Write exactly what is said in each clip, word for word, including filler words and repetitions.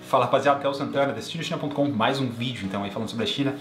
Fala rapaziada, Theo Santana, Destino China ponto com, mais um vídeo então aí falando sobre a China.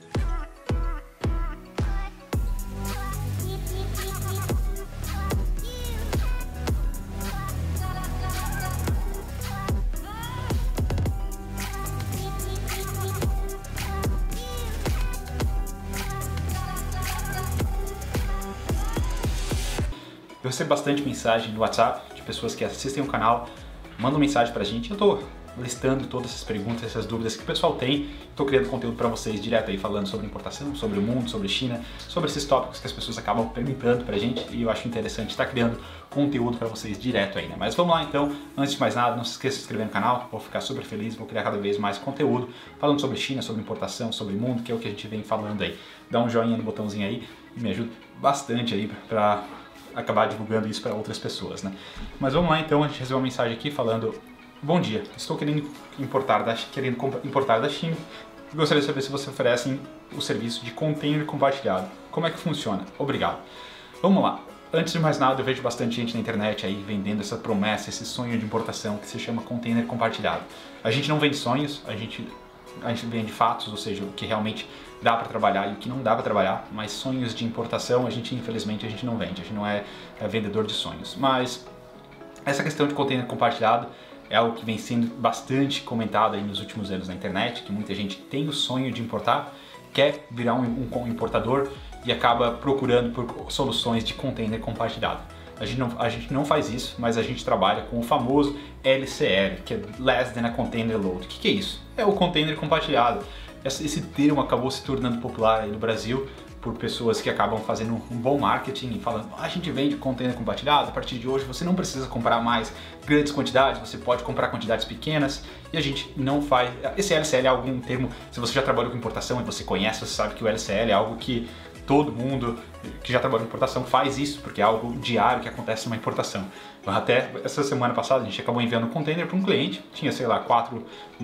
Eu recebo bastante mensagem no WhatsApp de pessoas que assistem o canal, mandam mensagem pra gente. Eu tô listando todas essas perguntas, essas dúvidas que o pessoal tem. Tô criando conteúdo pra vocês direto aí, falando sobre importação, sobre o mundo, sobre China, sobre esses tópicos que as pessoas acabam perguntando pra gente, e eu acho interessante estar criando conteúdo pra vocês direto aí, né? Mas vamos lá então, antes de mais nada, não se esqueça de se inscrever no canal, vou ficar super feliz, vou criar cada vez mais conteúdo falando sobre China, sobre importação, sobre o mundo, que é o que a gente vem falando aí. Dá um joinha no botãozinho aí e me ajuda bastante aí pra acabar divulgando isso para outras pessoas, né? Mas vamos lá então, a gente recebeu uma mensagem aqui falando: bom dia, estou querendo importar da, querendo importar da China e gostaria de saber se você oferecem o serviço de container compartilhado. Como é que funciona? Obrigado. Vamos lá. Antes de mais nada, eu vejo bastante gente na internet aí vendendo essa promessa, esse sonho de importação que se chama container compartilhado. A gente não vende sonhos, a gente, a gente vende fatos, ou seja, o que realmente dá para trabalhar e o que não dá para trabalhar, mas sonhos de importação a gente, infelizmente, a gente não vende, a gente não é, é vendedor de sonhos. Mas essa questão de container compartilhado é algo que vem sendo bastante comentado aí nos últimos anos na internet, que muita gente tem o sonho de importar, quer virar um, um importador e acaba procurando por soluções de container compartilhado. A gente, não, a gente não faz isso, mas a gente trabalha com o famoso L C L, que é Less Than a Container Load. O que, que é isso? É o container compartilhado. Esse termo acabou se tornando popular aí no Brasil por pessoas que acabam fazendo um bom marketing e falando: ah, a gente vende container compartilhado, a partir de hoje você não precisa comprar mais grandes quantidades, você pode comprar quantidades pequenas, e a gente não faz. Esse L C L é algum termo, se você já trabalhou com importação e você conhece, você sabe que o L C L é algo que todo mundo que já trabalha em importação faz isso, porque é algo diário que acontece numa importação. Até essa semana passada a gente acabou enviando um container para um cliente, tinha, sei lá, quatro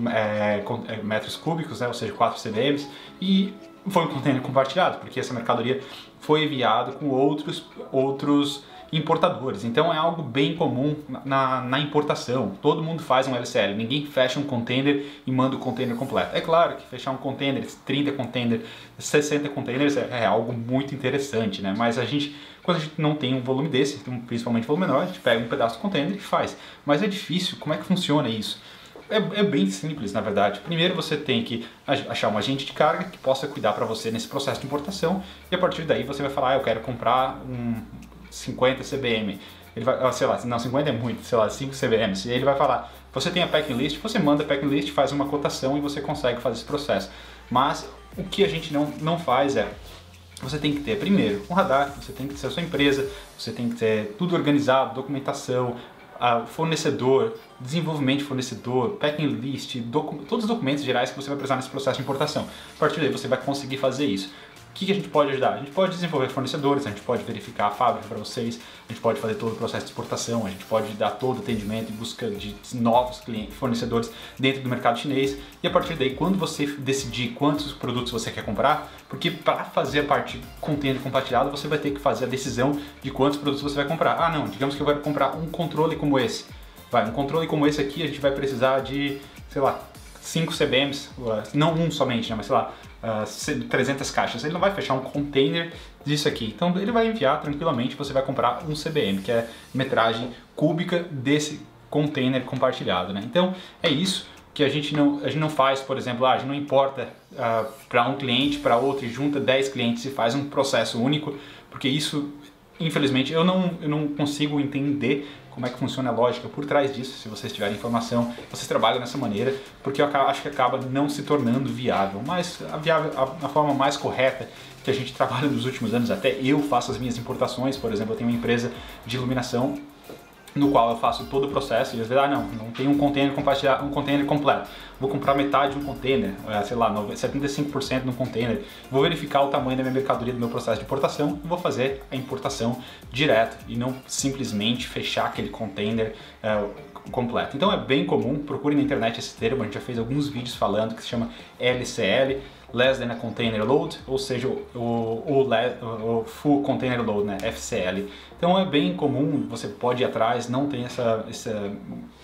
é, metros cúbicos, né, ou seja, quatro C B Ms, e foi um container compartilhado, porque essa mercadoria foi enviada com outros, outros importadores. Então é algo bem comum na, na importação. Todo mundo faz um L C L, ninguém fecha um container e manda o container completo. É claro que fechar um container, trinta containers, sessenta containers é, é algo muito interessante, né? Mas a gente, quando a gente não tem um volume desse, principalmente volume menor, a gente pega um pedaço do container e faz. Mas é difícil, como é que funciona isso? É, é bem simples, na verdade. Primeiro você tem que achar um agente de carga que possa cuidar para você nesse processo de importação, e a partir daí você vai falar: ah, eu quero comprar um cinquenta C B M, ele vai, sei lá, não, cinquenta é muito, sei lá, cinco C B Ms, e aí ele vai falar: você tem a packing list, você manda a packing list, faz uma cotação e você consegue fazer esse processo. Mas o que a gente não, não faz é, você tem que ter primeiro um radar, você tem que ter a sua empresa, você tem que ter tudo organizado, documentação, fornecedor, desenvolvimento de fornecedor, packing list, todos os documentos gerais que você vai precisar nesse processo de importação. A partir daí você vai conseguir fazer isso. O que a gente pode ajudar? A gente pode desenvolver fornecedores, a gente pode verificar a fábrica para vocês, a gente pode fazer todo o processo de exportação, a gente pode dar todo o atendimento em busca de novos clientes, fornecedores dentro do mercado chinês, e a partir daí, quando você decidir quantos produtos você quer comprar, porque para fazer a parte container compartilhado, você vai ter que fazer a decisão de quantos produtos você vai comprar. Ah não, digamos que eu quero comprar um controle como esse. Vai, um controle como esse aqui a gente vai precisar de, sei lá, cinco C B Ms, não um somente, né, mas sei lá, uh, trezentas caixas. Ele não vai fechar um container disso aqui. Então ele vai enviar tranquilamente, você vai comprar um C B M, que é metragem cúbica desse container compartilhado, né? Então é isso que a gente não, a gente não faz, por exemplo, ah, a gente não importa uh, para um cliente, para outro, e junta dez clientes e faz um processo único, porque isso, infelizmente, eu não, eu não consigo entender como é que funciona a lógica por trás disso. Se vocês tiverem informação, vocês trabalham dessa maneira, porque eu acho que acaba não se tornando viável. Mas a, viável, a, a forma mais correta que a gente trabalha nos últimos anos, até eu faço as minhas importações, por exemplo, eu tenho uma empresa de iluminação no qual eu faço todo o processo, e às vezes, ah não, não tem um container compartilhado, um container completo, vou comprar metade de um container, sei lá, setenta e cinco por cento no container, vou verificar o tamanho da minha mercadoria, do meu processo de importação, e vou fazer a importação direto, e não simplesmente fechar aquele container é, completo. Então é bem comum, procure na internet esse termo, a gente já fez alguns vídeos falando, que se chama L C L, Less Than a Container Load, ou seja, o, o, o, o Full Container Load, né, F C L. Então é bem comum, você pode ir atrás, não tem essa, essa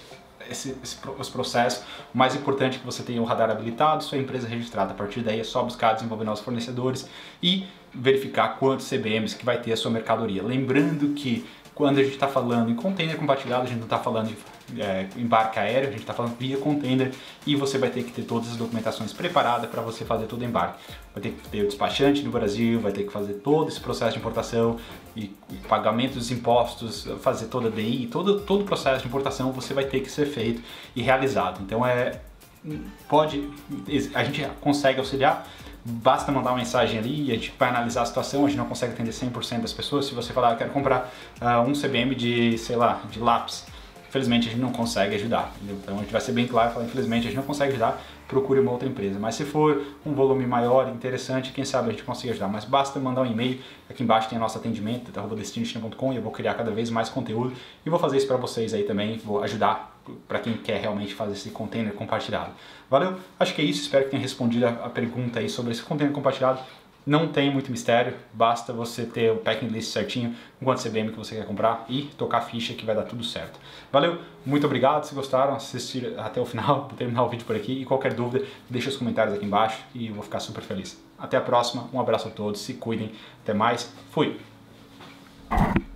esse, esse, os processos. O mais importante é que você tenha o radar habilitado, sua empresa registrada. A partir daí é só buscar desenvolver novos fornecedores e verificar quantos C B Ms que vai ter a sua mercadoria. Lembrando que quando a gente está falando em container compartilhado, a gente não está falando de é, embarque aéreo, a gente está falando via container, e você vai ter que ter todas as documentações preparadas para você fazer todo o embarque. Vai ter que ter o despachante no Brasil, vai ter que fazer todo esse processo de importação e o pagamento dos impostos, fazer toda a D I, todo, todo o processo de importação você vai ter que ser feito e realizado. Então é, pode, a gente consegue auxiliar. Basta mandar uma mensagem ali e a gente vai analisar a situação. A gente não consegue atender cem por cento das pessoas. Se você falar, eu quero comprar uh, um C B M de, sei lá, de lápis, infelizmente a gente não consegue ajudar, entendeu? Então a gente vai ser bem claro e falar, infelizmente a gente não consegue ajudar, procure uma outra empresa. Mas se for um volume maior, interessante, quem sabe a gente consiga ajudar. Mas basta mandar um e-mail, aqui embaixo tem o nosso atendimento, arroba destino china ponto com, e eu vou criar cada vez mais conteúdo e vou fazer isso para vocês aí também, vou ajudar para quem quer realmente fazer esse container compartilhado. Valeu? Acho que é isso, espero que tenha respondido a pergunta aí sobre esse container compartilhado. Não tem muito mistério, basta você ter o packing list certinho, com quanto C B M que você quer comprar e tocar a ficha que vai dar tudo certo. Valeu, muito obrigado, se gostaram, assistir até o final, vou terminar o vídeo por aqui, e qualquer dúvida deixa os comentários aqui embaixo e eu vou ficar super feliz. Até a próxima, um abraço a todos, se cuidem, até mais, fui!